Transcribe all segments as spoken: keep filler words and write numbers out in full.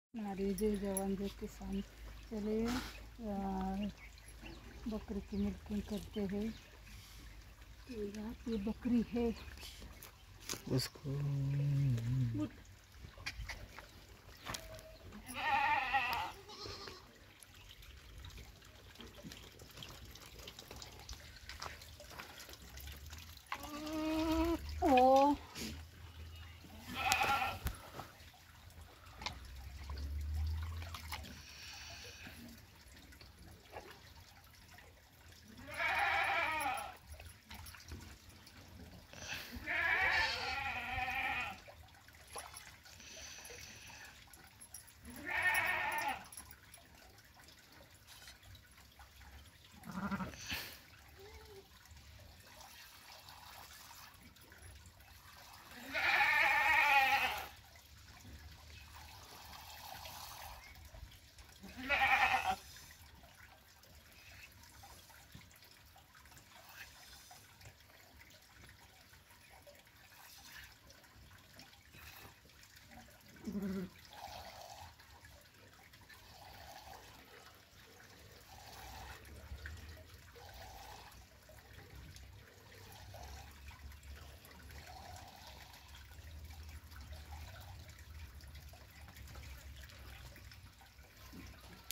हमारे जय जवान जय किसान। चले बकरी की मिल्किंग करते हैं। तो यहाँ पे बकरी है उसको ओ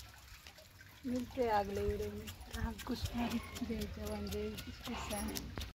मिलते अगले वीडियो में। आप कुछ जय जवान जय किसान।